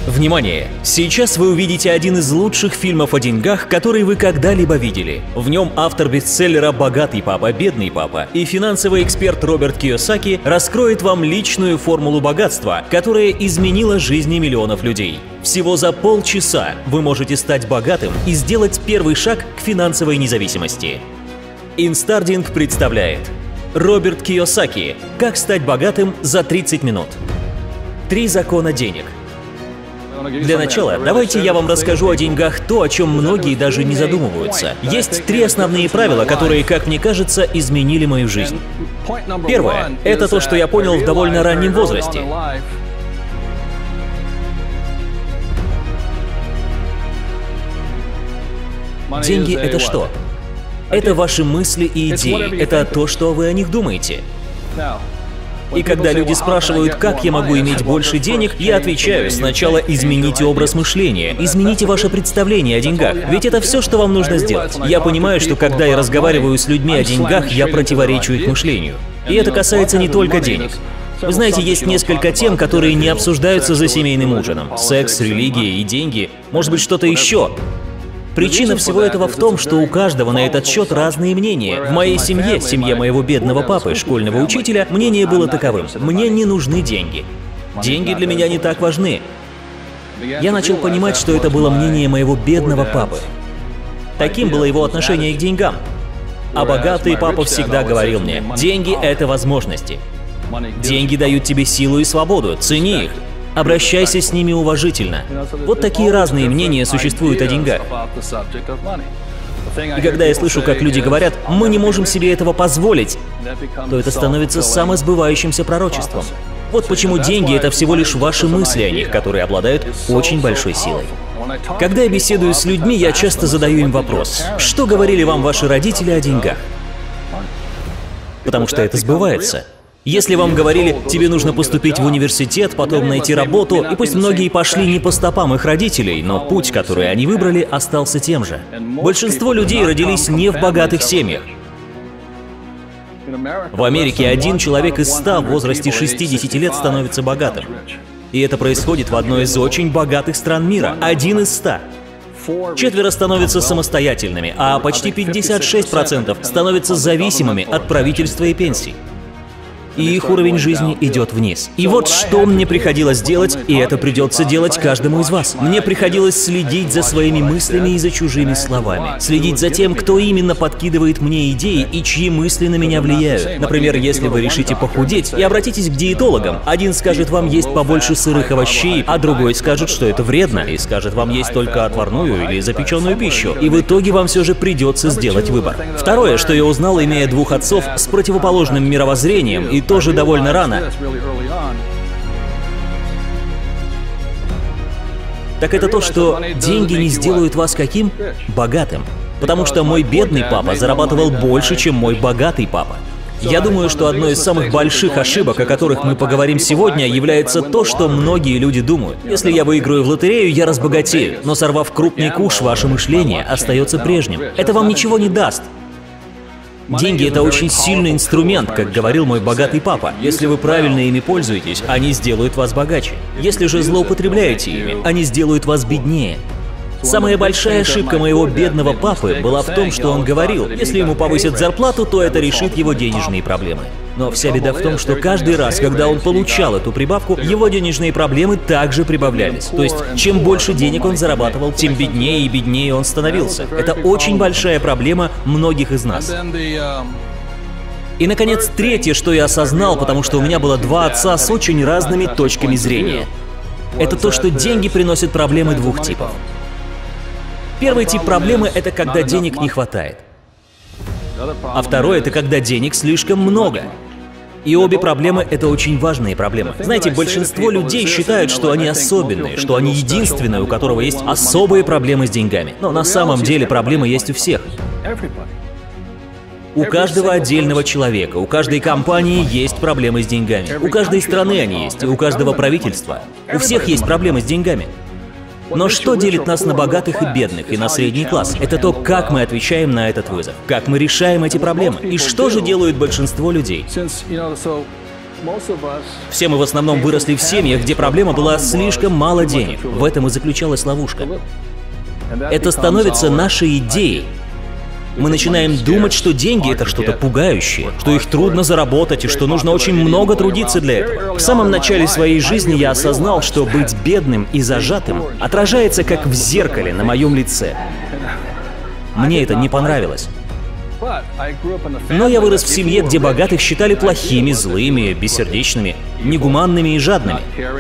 Внимание! Сейчас вы увидите один из лучших фильмов о деньгах, который вы когда-либо видели. В нем автор бестселлера «Богатый папа, бедный папа» и финансовый эксперт Роберт Кийосаки раскроет вам личную формулу богатства, которая изменила жизни миллионов людей. Всего за полчаса вы можете стать богатым и сделать первый шаг к финансовой независимости. Инстардинг представляет Роберт Кийосаки «Как стать богатым за 30 минут». 3 закона денег. Для начала, давайте я вам расскажу о деньгах то, о чем многие даже не задумываются. Есть 3 основные правила, которые, как мне кажется, изменили мою жизнь. Первое – это то, что я понял в довольно раннем возрасте. Деньги – это что? Это ваши мысли и идеи, это то, что вы о них думаете. И когда люди спрашивают, как я могу иметь больше денег, я отвечаю: сначала измените образ мышления, измените ваше представление о деньгах, ведь это все, что вам нужно сделать. Я понимаю, что когда я разговариваю с людьми о деньгах, я противоречу их мышлению. И это касается не только денег. Вы знаете, есть несколько тем, которые не обсуждаются за семейным ужином. Секс, религия и деньги, может быть, что-то еще. Причина всего этого в том, что у каждого на этот счет разные мнения. В моей семье, семье моего бедного папы, школьного учителя, мнение было таковым: мне не нужны деньги. Деньги для меня не так важны. Я начал понимать, что это было мнение моего бедного папы. Таким было его отношение к деньгам. А богатый папа всегда говорил мне: деньги — это возможности. Деньги дают тебе силу и свободу, цени их. Обращайся с ними уважительно. Вот такие разные мнения существуют о деньгах. И когда я слышу, как люди говорят: «Мы не можем себе этого позволить», то это становится самосбывающимся пророчеством. Вот почему деньги — это всего лишь ваши мысли о них, которые обладают очень большой силой. Когда я беседую с людьми, я часто задаю им вопрос: что говорили вам ваши родители о деньгах? Потому что это сбывается. Если вам говорили: тебе нужно поступить в университет, потом найти работу, и пусть многие пошли не по стопам их родителей, но путь, который они выбрали, остался тем же. Большинство людей родились не в богатых семьях. В Америке 1 человек из 100 в возрасте 60 лет становится богатым. И это происходит в одной из очень богатых стран мира. 1 из 100. 4 становятся самостоятельными, а почти 56% становятся зависимыми от правительства и пенсий. И их уровень жизни идет вниз. И вот что мне приходилось делать, и это придется делать каждому из вас. Мне приходилось следить за своими мыслями и за чужими словами. Следить за тем, кто именно подкидывает мне идеи и чьи мысли на меня влияют. Например, если вы решите похудеть и обратитесь к диетологам, один скажет вам есть побольше сырых овощей, а другой скажет, что это вредно, и скажет вам есть только отварную или запеченную пищу. И в итоге вам все же придется сделать выбор. Второе, что я узнал, имея 2 отцов с противоположным мировоззрением, и тоже довольно рано, так это то, что деньги не сделают вас каким? Богатым. Потому что мой бедный папа зарабатывал больше, чем мой богатый папа. Я думаю, что одной из самых больших ошибок, о которых мы поговорим сегодня, является то, что многие люди думают: если я выиграю в лотерею, я разбогатею, но сорвав крупный куш, ваше мышление остается прежним. Это вам ничего не даст. Деньги — это очень сильный инструмент, как говорил мой богатый папа. Если вы правильно ими пользуетесь, они сделают вас богаче. Если же злоупотребляете ими, они сделают вас беднее. Самая большая ошибка моего бедного папы была в том, что он говорил: если ему повысят зарплату, то это решит его денежные проблемы. Но вся беда в том, что каждый раз, когда он получал эту прибавку, его денежные проблемы также прибавлялись. То есть, чем больше денег он зарабатывал, тем беднее и беднее он становился. Это очень большая проблема многих из нас. И, наконец, третье, что я осознал, потому что у меня было 2 отца с очень разными точками зрения. Это то, что деньги приносят проблемы 2 типов. Первый тип проблемы — это когда денег не хватает. А второй — это когда денег слишком много. И обе проблемы — это очень важные проблемы. Знаете, большинство людей считают, что они особенные, что они единственные, у которого есть особые проблемы с деньгами. Но на самом деле проблемы есть у всех. У каждого отдельного человека, у каждой компании есть проблемы с деньгами. У каждой страны они есть, и у каждого правительства. У всех есть проблемы с деньгами. Но что делит нас на богатых и бедных, и на средний класс? Это то, как мы отвечаем на этот вызов, как мы решаем эти проблемы. И что же делают большинство людей? Все мы в основном выросли в семьях, где проблема была слишком мало денег. В этом и заключалась ловушка. Это становится нашей идеей. Мы начинаем думать, что деньги — это что-то пугающее, что их трудно заработать и что нужно очень много трудиться для этого. В самом начале своей жизни я осознал, что быть бедным и зажатым отражается как в зеркале на моем лице. Мне это не понравилось. Но я вырос в семье, где богатых считали плохими, злыми, бессердечными, негуманными и жадными.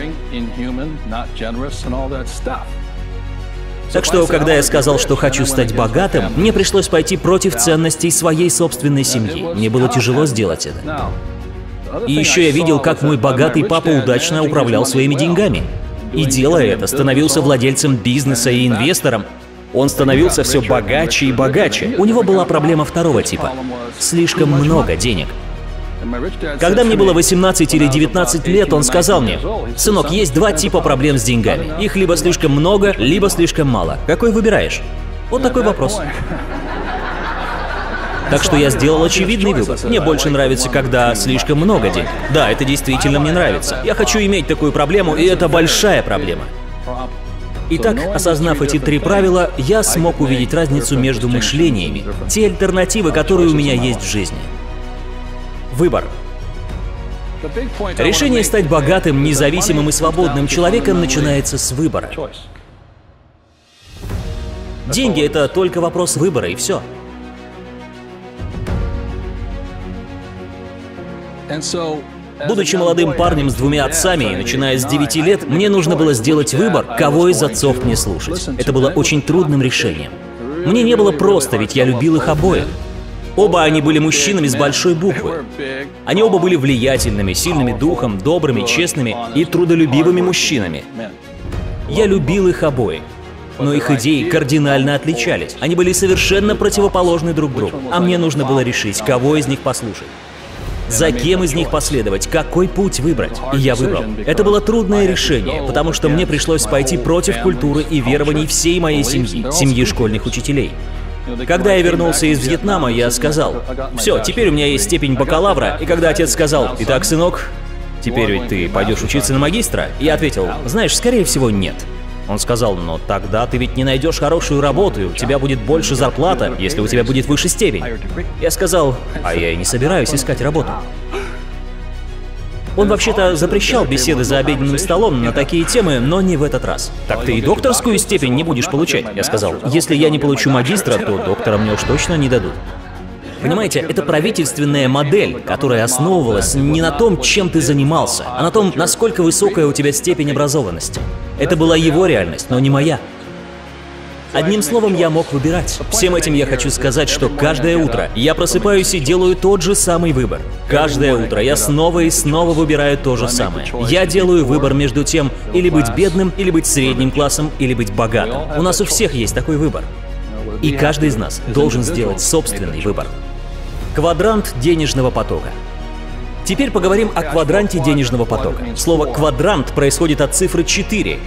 Так что, когда я сказал, что хочу стать богатым, мне пришлось пойти против ценностей своей собственной семьи. Мне было тяжело сделать это. И еще я видел, как мой богатый папа удачно управлял своими деньгами. И делая это, становился владельцем бизнеса и инвестором. Он становился все богаче и богаче. У него была проблема второго типа. Слишком много денег. Когда мне было 18 или 19 лет, он сказал мне: «Сынок, есть два типа проблем с деньгами. Их либо слишком много, либо слишком мало. Какой выбираешь?» Вот такой вопрос. Так что я сделал очевидный выбор. Мне больше нравится, когда слишком много денег. Да, это действительно мне нравится. Я хочу иметь такую проблему, и это большая проблема. Итак, осознав эти три правила, я смог увидеть разницу между мышлениями, те альтернативы, которые у меня есть в жизни. Выбор. Решение стать богатым, независимым и свободным человеком начинается с выбора. Деньги — это только вопрос выбора, и все. Будучи молодым парнем с двумя отцами и начиная с 9 лет, мне нужно было сделать выбор, кого из отцов мне слушать. Это было очень трудным решением. Мне не было просто, ведь я любил их обоих. Оба они были мужчинами с большой буквы. Они оба были влиятельными, сильными духом, добрыми, честными и трудолюбивыми мужчинами. Я любил их обоих. Но их идеи кардинально отличались. Они были совершенно противоположны друг другу. А мне нужно было решить, кого из них послушать. За кем из них последовать, какой путь выбрать. И я выбрал. Это было трудное решение, потому что мне пришлось пойти против культуры и верований всей моей семьи, семьи школьных учителей. Когда я вернулся из Вьетнама, я сказал: «Все, теперь у меня есть степень бакалавра». И когда отец сказал: «Итак, сынок, теперь ведь ты пойдешь учиться на магистра?» Я ответил: «Знаешь, скорее всего, нет». Он сказал: «Но тогда ты ведь не найдешь хорошую работу, и у тебя будет больше зарплата, если у тебя будет выше степень». Я сказал: «А я и не собираюсь искать работу». Он вообще-то запрещал беседы за обеденным столом на такие темы, но не в этот раз. «Так ты и докторскую степень не будешь получать», я сказал. «Если я не получу магистра, то доктора мне уж точно не дадут». Понимаете, это правительственная модель, которая основывалась не на том, чем ты занимался, а на том, насколько высокая у тебя степень образованности. Это была его реальность, но не моя. Одним словом, я мог выбирать. Всем этим я хочу сказать, что каждое утро я просыпаюсь и делаю тот же самый выбор. Каждое утро я снова и снова выбираю то же самое. Я делаю выбор между тем, или быть бедным, или быть средним классом, или быть богатым. У нас у всех есть такой выбор. И каждый из нас должен сделать собственный выбор. Квадрант денежного потока. Теперь поговорим о квадранте денежного потока. Слово «квадрант» происходит от цифры 4.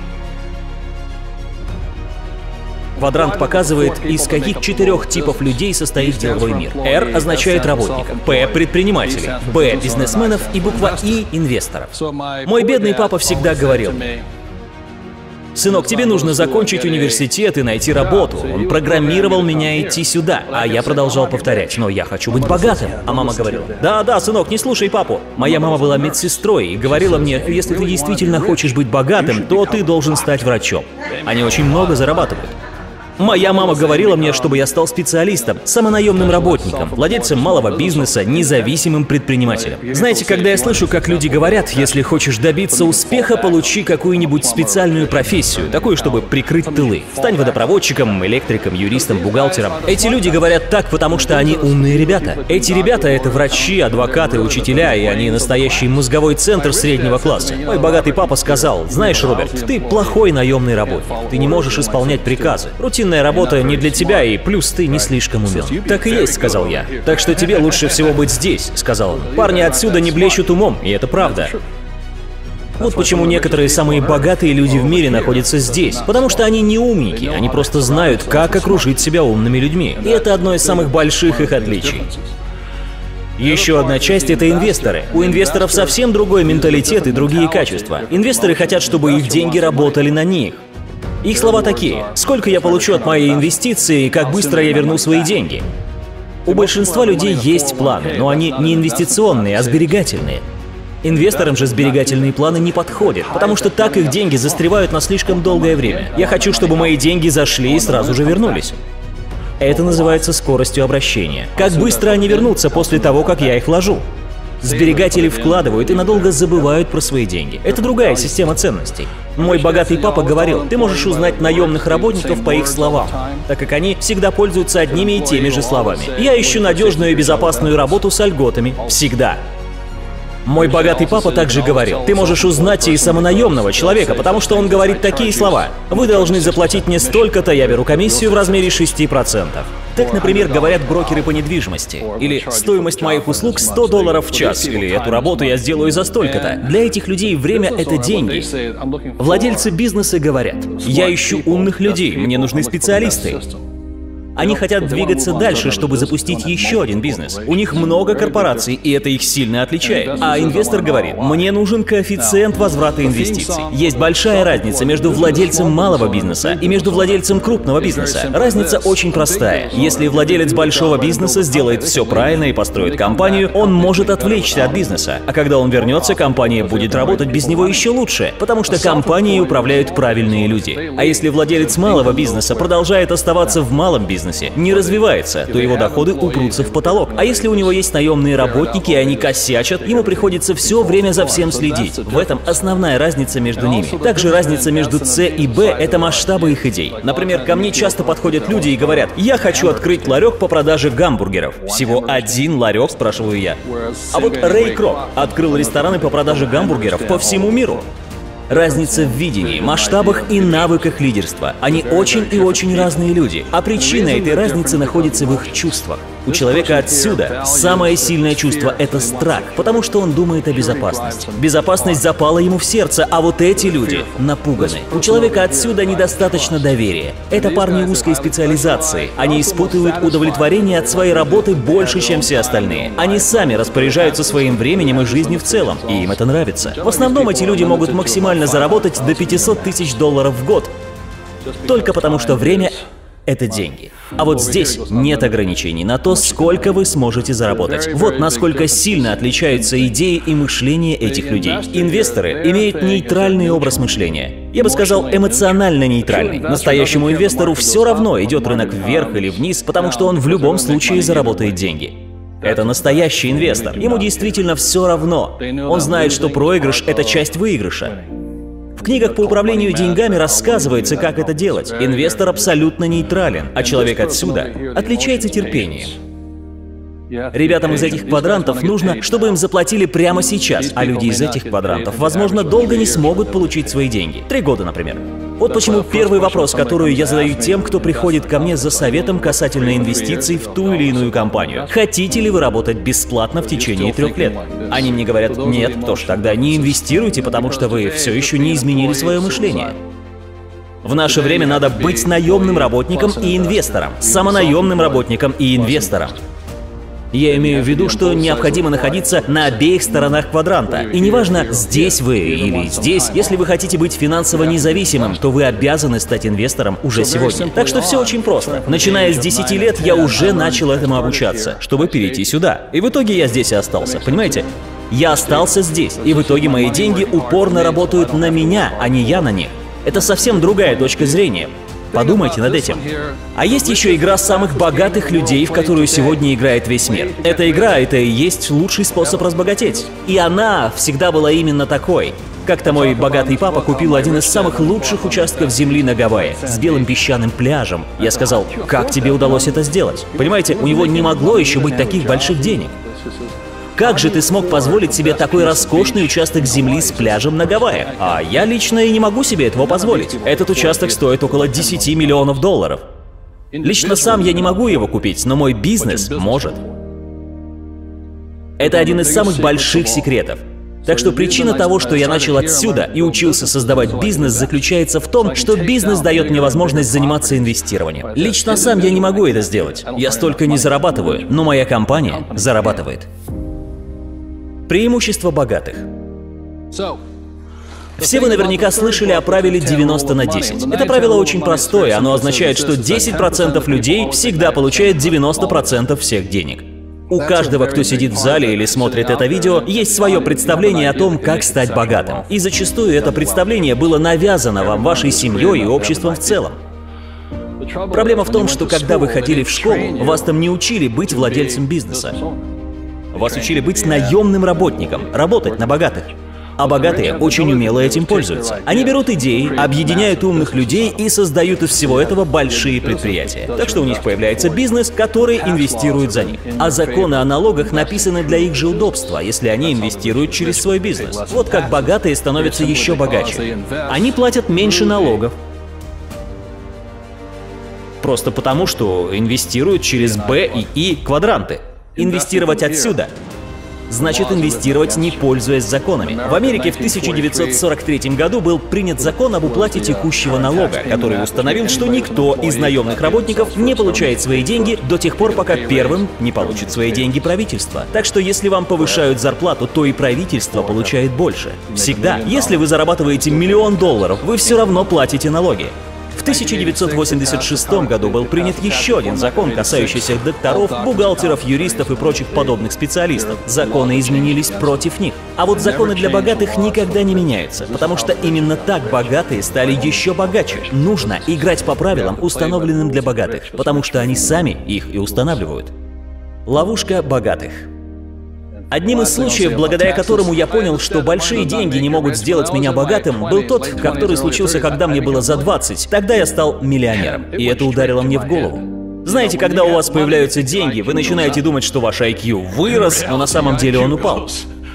Квадрант показывает, из каких 4 типов людей состоит деловой мир. R означает работников, P — предпринимателей, B — бизнесменов и буква I — инвесторов. Мой бедный папа всегда говорил мне: «Сынок, тебе нужно закончить университет и найти работу». Он программировал меня идти сюда, а я продолжал повторять: «Но я хочу быть богатым». А мама говорила: «Да, сынок, не слушай папу». Моя мама была медсестрой и говорила мне: «Если ты действительно хочешь быть богатым, то ты должен стать врачом. Они очень много зарабатывают». Моя мама говорила мне, чтобы я стал специалистом, самонаемным работником, владельцем малого бизнеса, независимым предпринимателем. Знаете, когда я слышу, как люди говорят: «Если хочешь добиться успеха, получи какую-нибудь специальную профессию, такую, чтобы прикрыть тылы. Стань водопроводчиком, электриком, юристом, бухгалтером». Эти люди говорят так, потому что они умные ребята. Эти ребята — это врачи, адвокаты, учителя, и они настоящий мозговой центр среднего класса. Мой богатый папа сказал: «Знаешь, Роберт, ты плохой наемный работник. Ты не можешь исполнять приказы. Рутинная работа не для тебя, и плюс ты не слишком умен». «Так и есть», — сказал я. «Так что тебе лучше всего быть здесь», — сказал он. «Парни отсюда не блещут умом, и это правда». Вот почему некоторые самые богатые люди в мире находятся здесь. Потому что они не умники, они просто знают, как окружить себя умными людьми. И это одно из самых больших их отличий. Еще одна часть — это инвесторы. У инвесторов совсем другой менталитет и другие качества. Инвесторы хотят, чтобы их деньги работали на них. Их слова такие: «Сколько я получу от моей инвестиции и как быстро я верну свои деньги?» У большинства людей есть планы, но они не инвестиционные, а сберегательные. Инвесторам же сберегательные планы не подходят, потому что так их деньги застревают на слишком долгое время. Я хочу, чтобы мои деньги зашли и сразу же вернулись. Это называется скоростью обращения. Как быстро они вернутся после того, как я их вложу? Сберегатели вкладывают и надолго забывают про свои деньги. Это другая система ценностей. Мой богатый папа говорил: ты можешь узнать наемных работников по их словам, так как они всегда пользуются одними и теми же словами. Я ищу надежную и безопасную работу с льготами. Всегда. Мой богатый папа также говорил: ты можешь узнать и самонаемного человека, потому что он говорит такие слова: вы должны заплатить мне столько-то, я беру комиссию в размере 6%. Так, например, говорят брокеры по недвижимости. Или стоимость моих услуг $100 в час. Или эту работу я сделаю за столько-то. Для этих людей время — это деньги. Владельцы бизнеса говорят: я ищу умных людей, мне нужны специалисты. Они хотят двигаться дальше, чтобы запустить еще один бизнес. У них много корпораций, и это их сильно отличает. А инвестор говорит: мне нужен коэффициент возврата инвестиций. Есть большая разница между владельцем малого бизнеса и между владельцем крупного бизнеса. Разница очень простая. Если владелец большого бизнеса сделает все правильно и построит компанию, он может отвлечься от бизнеса. А когда он вернется, компания будет работать без него еще лучше, потому что компанией управляют правильные люди. А если владелец малого бизнеса продолжает оставаться в малом бизнесе, не развивается, то его доходы упрутся в потолок. А если у него есть наемные работники, и они косячат, ему приходится все время за всем следить. В этом основная разница между ними. Также разница между С и Б — это масштабы их идей. Например, ко мне часто подходят люди и говорят: я хочу открыть ларек по продаже гамбургеров. Всего один ларек, спрашиваю я. А вот Рэй Крок открыл рестораны по продаже гамбургеров по всему миру. Разница в видении, масштабах и навыках лидерства. Они очень и очень разные люди, а причина этой разницы находится в их чувствах. У человека отсюда самое сильное чувство — это страх, потому что он думает о безопасности. Безопасность запала ему в сердце, а вот эти люди напуганы. У человека отсюда недостаточно доверия. Это парни узкой специализации. Они испытывают удовлетворение от своей работы больше, чем все остальные. Они сами распоряжаются своим временем и жизнью в целом, и им это нравится. В основном эти люди могут максимально заработать до $500 000 в год, только потому что время — это деньги. А вот здесь нет ограничений на то, сколько вы сможете заработать. Вот насколько сильно отличаются идеи и мышление этих людей. Инвесторы имеют нейтральный образ мышления. Я бы сказал, эмоционально нейтральный. Настоящему инвестору все равно, идет рынок вверх или вниз, потому что он в любом случае заработает деньги. Это настоящий инвестор. Ему действительно все равно. Он знает, что проигрыш — это часть выигрыша. В книгах по управлению деньгами рассказывается, как это делать. Инвестор абсолютно нейтрален, а человек отсюда отличается терпением. Ребятам из этих квадрантов нужно, чтобы им заплатили прямо сейчас, а люди из этих квадрантов, возможно, долго не смогут получить свои деньги. 3 года, например. Вот почему первый вопрос, который я задаю тем, кто приходит ко мне за советом касательно инвестиций в ту или иную компанию. Хотите ли вы работать бесплатно в течение 3 лет? Они мне говорят: нет, то ж тогда не инвестируйте, потому что вы все еще не изменили свое мышление. В наше время надо быть наемным работником и инвестором, самонаемным работником и инвестором. Я имею в виду, что необходимо находиться на обеих сторонах квадранта. И неважно, здесь вы или здесь, если вы хотите быть финансово независимым, то вы обязаны стать инвестором уже сегодня. Так что все очень просто. Начиная с 10 лет я уже начал этому обучаться, чтобы перейти сюда. И в итоге я здесь и остался, понимаете? Я остался здесь, и в итоге мои деньги упорно работают на меня, а не я на них. Это совсем другая точка зрения. Подумайте над этим. А есть еще игра самых богатых людей, в которую сегодня играет весь мир. Эта игра — это и есть лучший способ разбогатеть. И она всегда была именно такой. Как-то мой богатый папа купил один из самых лучших участков земли на Гавайях с белым песчаным пляжем. Я сказал: как тебе удалось это сделать? Понимаете, у него не могло еще быть таких больших денег. Как же ты смог позволить себе такой роскошный участок земли с пляжем на Гавайях? А я лично и не могу себе этого позволить. Этот участок стоит около $10 миллионов. Лично сам я не могу его купить, но мой бизнес может. Это один из самых больших секретов. Так что причина того, что я начал отсюда и учился создавать бизнес, заключается в том, что бизнес дает мне возможность заниматься инвестированием. Лично сам я не могу это сделать. Я столько не зарабатываю, но моя компания зарабатывает. Преимущество богатых. Все вы наверняка слышали о правиле 90 на 10. Это правило очень простое, оно означает, что 10% людей всегда получает 90% всех денег. У каждого, кто сидит в зале или смотрит это видео, есть свое представление о том, как стать богатым. И зачастую это представление было навязано вам вашей семьей и обществом в целом. Проблема в том, что когда вы ходили в школу, вас там не учили быть владельцем бизнеса. Вас учили быть наемным работником, работать на богатых. А богатые очень умело этим пользуются. Они берут идеи, объединяют умных людей и создают из всего этого большие предприятия. Так что у них появляется бизнес, который инвестирует за них. А законы о налогах написаны для их же удобства, если они инвестируют через свой бизнес. Вот как богатые становятся еще богаче. Они платят меньше налогов. Просто потому, что инвестируют через Б и И квадранты. Инвестировать отсюда значит инвестировать, не пользуясь законами. В Америке в 1943 году был принят закон об уплате текущего налога, который установил, что никто из наемных работников не получает свои деньги до тех пор, пока первым не получит свои деньги правительство. Так что если вам повышают зарплату, то и правительство получает больше. Всегда. Если вы зарабатываете $1 миллион, вы все равно платите налоги. В 1986 году был принят еще один закон, касающийся докторов, бухгалтеров, юристов и прочих подобных специалистов. Законы изменились против них. А вот законы для богатых никогда не меняются, потому что именно так богатые стали еще богаче. Нужно играть по правилам, установленным для богатых, потому что они сами их и устанавливают. Ловушка богатых. Одним из случаев, благодаря которому я понял, что большие деньги не могут сделать меня богатым, был тот, который случился, когда мне было за 20. Тогда я стал миллионером, и это ударило мне в голову. Знаете, когда у вас появляются деньги, вы начинаете думать, что ваш IQ вырос, но на самом деле он упал.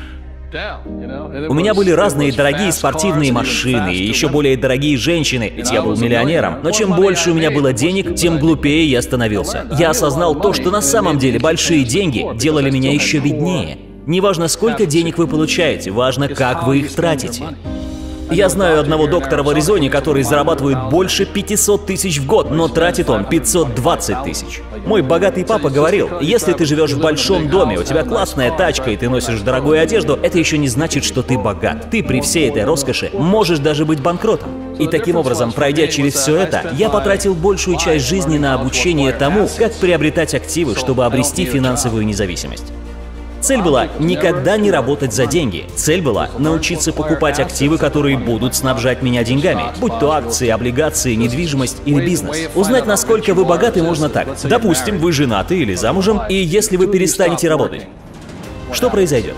У меня были разные дорогие спортивные машины и еще более дорогие женщины, ведь я был миллионером. Но чем больше у меня было денег, тем глупее я становился. Я осознал то, что на самом деле большие деньги делали меня еще беднее. Неважно, сколько денег вы получаете, важно, как вы их тратите. Я знаю одного доктора в Аризоне, который зарабатывает больше 500 тысяч в год, но тратит он 520 тысяч. Мой богатый папа говорил, если ты живешь в большом доме, у тебя классная тачка и ты носишь дорогую одежду, это еще не значит, что ты богат. Ты при всей этой роскоши можешь даже быть банкротом. И таким образом, пройдя через все это, я потратил большую часть жизни на обучение тому, как приобретать активы, чтобы обрести финансовую независимость. Цель была никогда не работать за деньги. Цель была научиться покупать активы, которые будут снабжать меня деньгами, будь то акции, облигации, недвижимость или бизнес. Узнать, насколько вы богаты, можно так. Допустим, вы женаты или замужем, и если вы перестанете работать, что произойдет?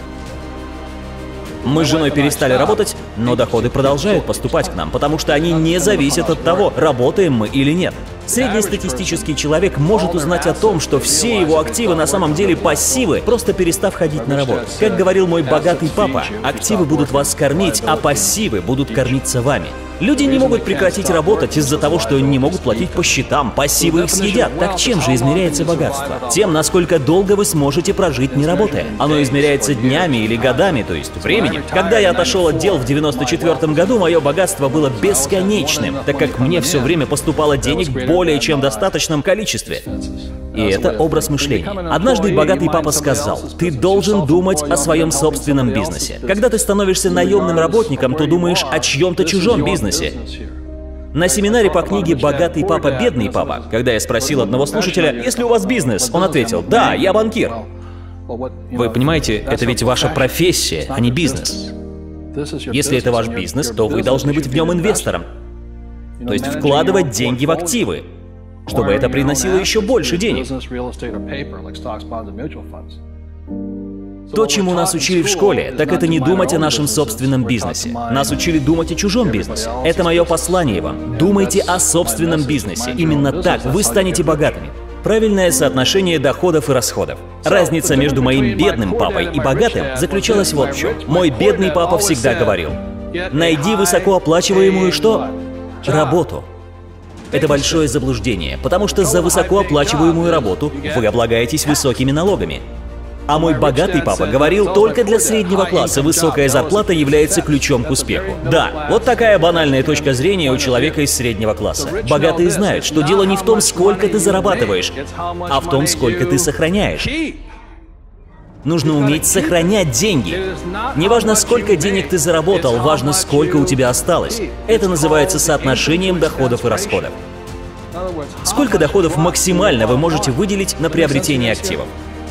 Мы с женой перестали работать, но доходы продолжают поступать к нам, потому что они не зависят от того, работаем мы или нет. Среднестатистический человек может узнать о том, что все его активы на самом деле пассивы, просто перестав ходить на работу. Как говорил мой богатый папа, активы будут вас кормить, а пассивы будут кормиться вами. Люди не могут прекратить работать из-за того, что не могут платить по счетам, пассивы их съедят. Так чем же измеряется богатство? Тем, насколько долго вы сможете прожить, не работая. Оно измеряется днями или годами, то есть временем. Когда я отошел от дел в 94 году, мое богатство было бесконечным, так как мне все время поступало денег более чем в достаточном количестве. И это образ мышления. Однажды богатый папа сказал, ты должен думать о своем собственном бизнесе. Когда ты становишься наемным работником, то думаешь о чьем-то чужом бизнесе. На семинаре по книге «Богатый папа, бедный папа», когда я спросил одного слушателя, есть ли у вас бизнес, он ответил, да, я банкир. Вы понимаете, это ведь ваша профессия, а не бизнес. Если это ваш бизнес, то вы должны быть в нем инвестором. То есть вкладывать деньги в активы, чтобы это приносило еще больше денег. То, чему нас учили в школе, так это не думать о нашем собственном бизнесе. Нас учили думать о чужом бизнесе. Это мое послание вам. Думайте о собственном бизнесе. Именно так вы станете богатыми. Правильное соотношение доходов и расходов. Разница между моим бедным папой и богатым заключалась вот в чем. Мой бедный папа всегда говорил, найди высокооплачиваемую что? Работу. Это большое заблуждение, потому что за высокооплачиваемую работу вы облагаетесь высокими налогами. А мой богатый папа говорил, только для среднего класса высокая зарплата является ключом к успеху. Да, вот такая банальная точка зрения у человека из среднего класса. Богатые знают, что дело не в том, сколько ты зарабатываешь, а в том, сколько ты сохраняешь. Нужно уметь сохранять деньги. Неважно, сколько денег ты заработал, важно, сколько у тебя осталось. Это называется соотношением доходов и расходов. Сколько доходов максимально вы можете выделить на приобретение активов?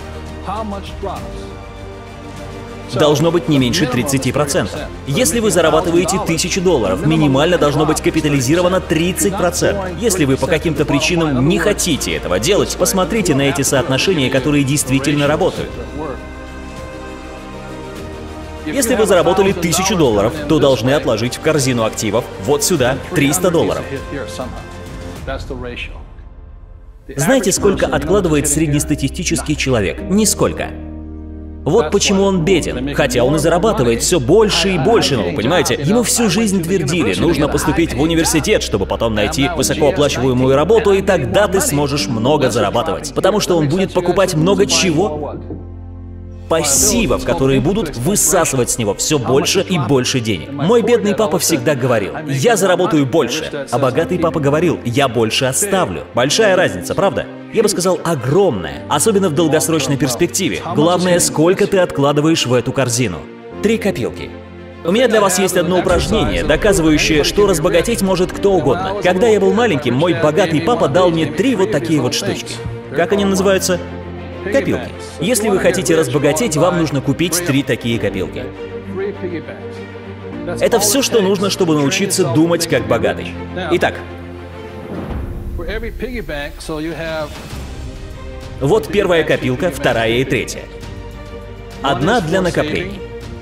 Должно быть не меньше 30%. Если вы зарабатываете $1000, минимально должно быть капитализировано 30%. Если вы по каким-то причинам не хотите этого делать, посмотрите на эти соотношения, которые действительно работают. Если вы заработали $1000, то должны отложить в корзину активов вот сюда $300. Знаете, сколько откладывает среднестатистический человек? Нисколько. Вот почему он беден, хотя он и зарабатывает все больше и больше, но вы понимаете, ему всю жизнь твердили, нужно поступить в университет, чтобы потом найти высокооплачиваемую работу, и тогда ты сможешь много зарабатывать, потому что он будет покупать много чего? Пассивов, которые будут высасывать с него все больше и больше денег. Мой бедный папа всегда говорил, я заработаю больше, а богатый папа говорил, я больше оставлю. Большая разница, правда? Я бы сказал, огромная, особенно в долгосрочной перспективе. Главное, сколько ты откладываешь в эту корзину. 3 копилки. У меня для вас есть одно упражнение, доказывающее, что разбогатеть может кто угодно. Когда я был маленьким, мой богатый папа дал мне 3 вот такие вот штучки. Как они называются? Копилки. Если вы хотите разбогатеть, вам нужно купить 3 такие копилки. Это все, что нужно, чтобы научиться думать как богатый. Итак, вот первая копилка, вторая и третья. Одна для накоплений,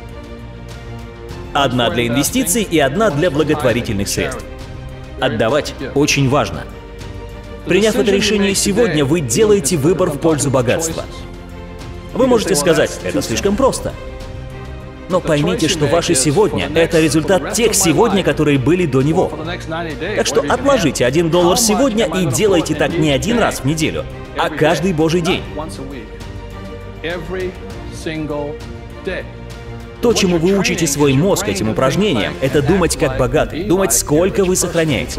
одна для инвестиций и одна для благотворительных средств. Отдавать очень важно. Приняв это решение сегодня, вы делаете выбор в пользу богатства. Вы можете сказать, это слишком просто. Но поймите, что ваше сегодня — это результат тех сегодня, которые были до него. Так что отложите $1 сегодня и делайте так не один раз в неделю, а каждый божий день. То, чему вы учите свой мозг этим упражнением, это думать как богатый, думать, сколько вы сохраняете.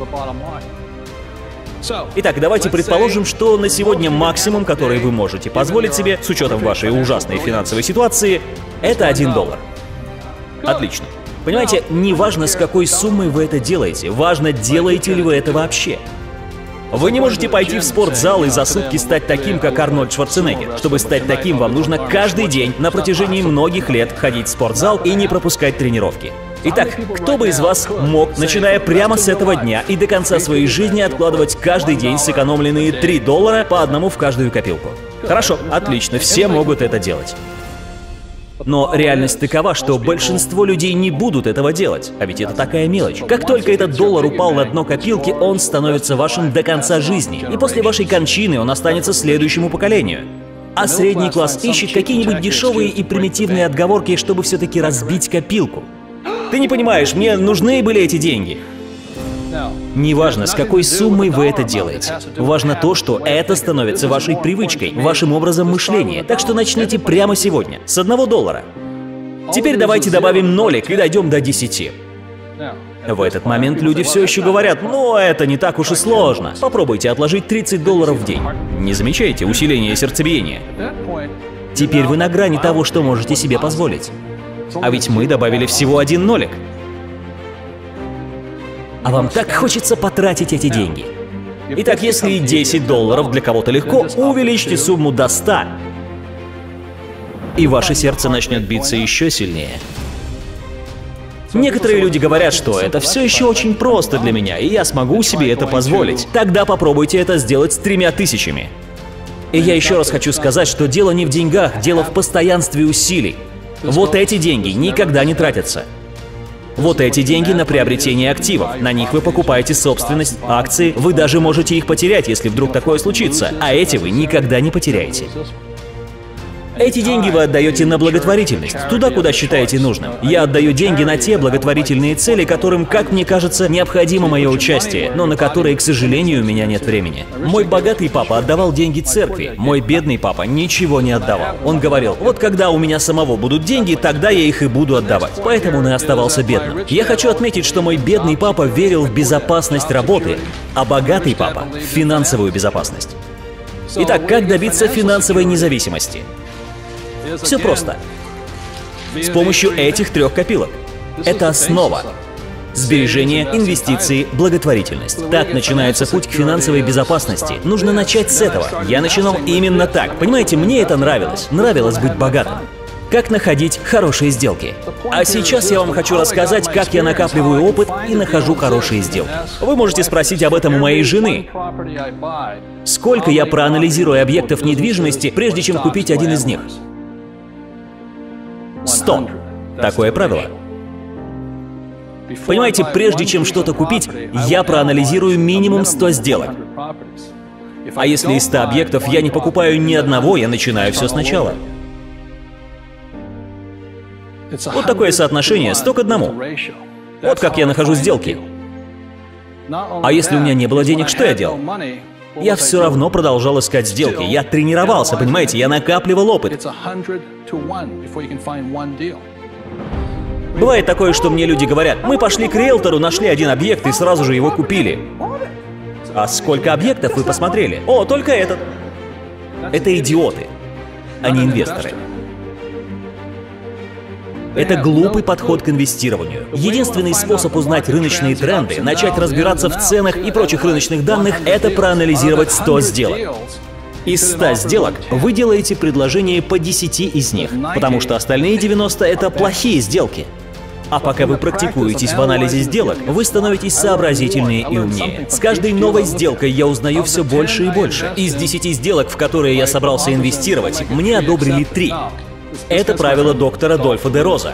Итак, давайте предположим, что на сегодня максимум, который вы можете позволить себе, с учетом вашей ужасной финансовой ситуации, это $1. Отлично. Понимаете, не важно, с какой суммой вы это делаете, важно, делаете ли вы это вообще. Вы не можете пойти в спортзал и за сутки стать таким, как Арнольд Шварценеггер. Чтобы стать таким, вам нужно каждый день на протяжении многих лет ходить в спортзал и не пропускать тренировки. Итак, кто бы из вас мог, начиная прямо с этого дня и до конца своей жизни, откладывать каждый день сэкономленные $3 по одному в каждую копилку? Хорошо, отлично, все могут это делать. Но реальность такова, что большинство людей не будут этого делать, а ведь это такая мелочь. Как только этот $1 упал на дно копилки, он становится вашим до конца жизни, и после вашей кончины он останется следующему поколению. А средний класс ищет какие-нибудь дешевые и примитивные отговорки, чтобы все-таки разбить копилку. Ты не понимаешь, мне нужны были эти деньги. Неважно, с какой суммой вы это делаете. Важно то, что это становится вашей привычкой, вашим образом мышления. Так что начните прямо сегодня, с $1. Теперь давайте добавим нолик и дойдем до 10. В этот момент люди все еще говорят, ну это не так уж и сложно. Попробуйте отложить $30 в день. Не замечаете усиление сердцебиения? Теперь вы на грани того, что можете себе позволить. А ведь мы добавили всего 1 нолик. А вам так хочется потратить эти деньги. Итак, если $10 для кого-то легко, увеличьте сумму до 100. И ваше сердце начнет биться еще сильнее. Некоторые люди говорят, что это все еще очень просто для меня, и я смогу себе это позволить. Тогда попробуйте это сделать с 3000. И я еще раз хочу сказать, что дело не в деньгах, дело в постоянстве усилий. Вот эти деньги никогда не тратятся. Вот эти деньги на приобретение активов. На них вы покупаете собственность, акции. Вы даже можете их потерять, если вдруг такое случится. А эти вы никогда не потеряете. Эти деньги вы отдаете на благотворительность, туда, куда считаете нужным. Я отдаю деньги на те благотворительные цели, которым, как мне кажется, необходимо мое участие, но на которые, к сожалению, у меня нет времени. Мой богатый папа отдавал деньги церкви, мой бедный папа ничего не отдавал. Он говорил: вот когда у меня самого будут деньги, тогда я их и буду отдавать. Поэтому он и оставался бедным. Я хочу отметить, что мой бедный папа верил в безопасность работы, а богатый папа — в финансовую безопасность. Итак, как добиться финансовой независимости? Все просто. С помощью этих 3 копилок. Это основа. Сбережения, инвестиции, благотворительность. Так начинается путь к финансовой безопасности. Нужно начать с этого. Я начинал именно так. Понимаете, мне это нравилось. Нравилось быть богатым. Как находить хорошие сделки. А сейчас я вам хочу рассказать, как я накапливаю опыт и нахожу хорошие сделки. Вы можете спросить об этом у моей жены. Сколько я проанализирую объектов недвижимости, прежде чем купить один из них? 100. Такое правило. Понимаете, прежде чем что-то купить, я проанализирую минимум 100 сделок. А если из 100 объектов я не покупаю ни одного, я начинаю все сначала. Вот такое соотношение 100 к 1. Вот как я нахожу сделки. А если у меня не было денег, что я делал? Я все равно продолжал искать сделки. Я тренировался, понимаете, я накапливал опыт. Бывает такое, что мне люди говорят: мы пошли к риэлтору, нашли один объект и сразу же его купили. А сколько объектов вы посмотрели? О, только этот. Это идиоты, а не инвесторы. Это глупый подход к инвестированию. Единственный способ узнать рыночные тренды, начать разбираться в ценах и прочих рыночных данных — это проанализировать 100 сделок. Из 100 сделок вы делаете предложение по 10 из них, потому что остальные 90 — это плохие сделки. А пока вы практикуетесь в анализе сделок, вы становитесь сообразительнее и умнее. С каждой новой сделкой я узнаю все больше и больше. Из 10 сделок, в которые я собрался инвестировать, мне одобрили 3. Это правило доктора Дольфа де Роза,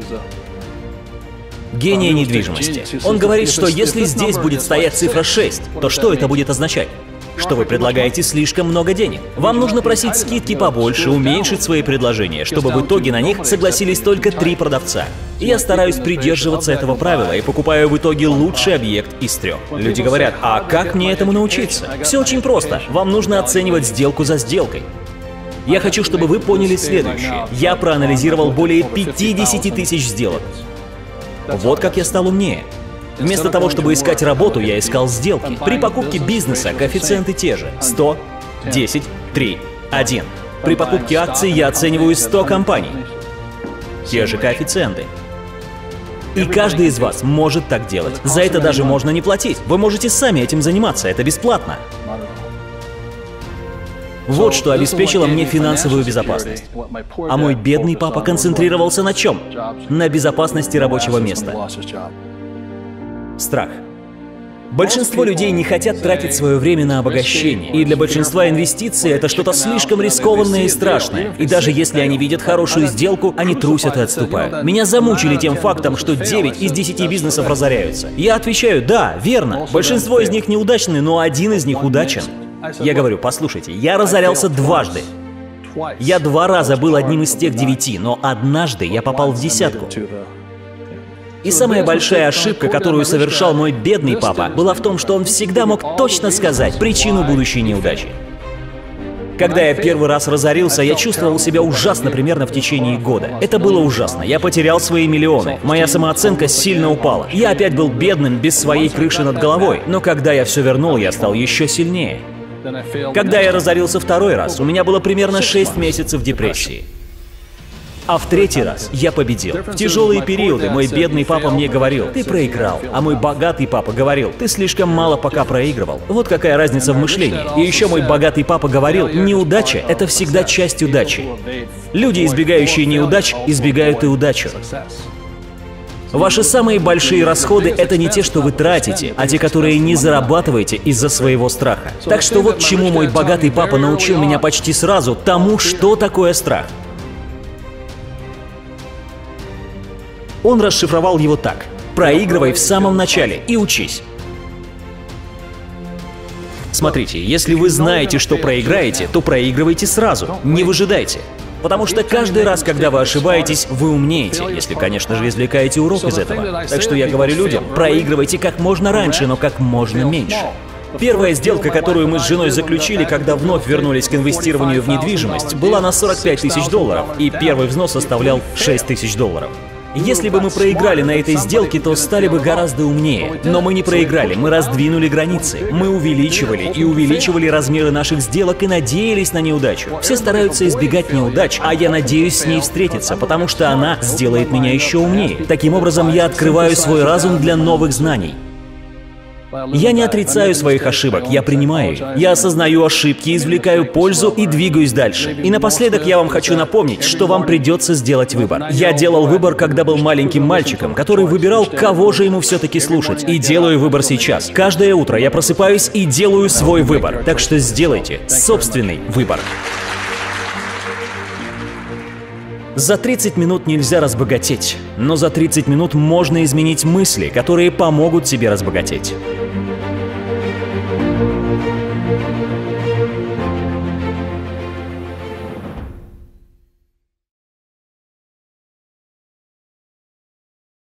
гения недвижимости. Он говорит, что если здесь будет стоять цифра 6, то что это будет означать? Что вы предлагаете слишком много денег. Вам нужно просить скидки побольше, уменьшить свои предложения, чтобы в итоге на них согласились только 3 продавца. И я стараюсь придерживаться этого правила и покупаю в итоге лучший объект из 3. Люди говорят: а как мне этому научиться? Все очень просто. Вам нужно оценивать сделку за сделкой. Я хочу, чтобы вы поняли следующее. Я проанализировал более 50 тысяч сделок. Вот как я стал умнее. Вместо того, чтобы искать работу, я искал сделки. При покупке бизнеса коэффициенты те же. 100, 10, 3, 1. При покупке акций я оцениваю 100 компаний. Те же коэффициенты. И каждый из вас может так делать. За это даже можно не платить. Вы можете сами этим заниматься, это бесплатно. Вот что обеспечило мне финансовую безопасность. А мой бедный папа концентрировался на чем? На безопасности рабочего места. Страх. Большинство людей не хотят тратить свое время на обогащение. И для большинства инвестиции это что-то слишком рискованное и страшное. И даже если они видят хорошую сделку, они трусят и отступают. Меня замучили тем фактом, что 9 из 10 бизнесов разоряются. Я отвечаю: да, верно. Большинство из них неудачны, но один из них удачен. Я говорю: послушайте, я разорялся дважды. Я 2 раза был одним из тех 9, но однажды я попал в 10. И самая большая ошибка, которую совершал мой бедный папа, была в том, что он всегда мог точно сказать причину будущей неудачи. Когда я первый раз разорился, я чувствовал себя ужасно примерно в течение года. Это было ужасно. Я потерял свои миллионы. Моя самооценка сильно упала. Я опять был бедным, без своей крыши над головой. Но когда я все вернул, я стал еще сильнее. Когда я разорился 2-й раз, у меня было примерно 6 месяцев депрессии. А в 3-й раз я победил. В тяжелые периоды мой бедный папа мне говорил: ты проиграл. А мой богатый папа говорил: ты слишком мало пока проигрывал. Вот какая разница в мышлении. И еще мой богатый папа говорил: неудача — это всегда часть удачи. Люди, избегающие неудач, избегают и удачу. Ваши самые большие расходы — это не те, что вы тратите, а те, которые не зарабатываете из-за своего страха. Так что вот чему мой богатый папа научил меня почти сразу: тому, что такое страх. Он расшифровал его так: проигрывай в самом начале и учись. Смотрите, если вы знаете, что проиграете, то проигрывайте сразу, не выжидайте. Потому что каждый раз, когда вы ошибаетесь, вы умнеете, если, конечно же, извлекаете урок из этого. Так что я говорю людям, проигрывайте как можно раньше, но как можно меньше. Первая сделка, которую мы с женой заключили, когда вновь вернулись к инвестированию в недвижимость, была на $45 тысяч, и первый взнос составлял $6 тысяч. Если бы мы проиграли на этой сделке, то стали бы гораздо умнее. Но мы не проиграли, мы раздвинули границы. Мы увеличивали и увеличивали размеры наших сделок и надеялись на неудачу. Все стараются избегать неудач, а я надеюсь с ней встретиться, потому что она сделает меня еще умнее. Таким образом, я открываю свой разум для новых знаний. Я не отрицаю своих ошибок, я принимаю их. Я осознаю ошибки, извлекаю пользу и двигаюсь дальше. И напоследок я вам хочу напомнить, что вам придется сделать выбор. Я делал выбор, когда был маленьким мальчиком, который выбирал, кого же ему все-таки слушать. И делаю выбор сейчас. Каждое утро я просыпаюсь и делаю свой выбор. Так что сделайте собственный выбор. За 30 минут нельзя разбогатеть, но за 30 минут можно изменить мысли, которые помогут тебе разбогатеть.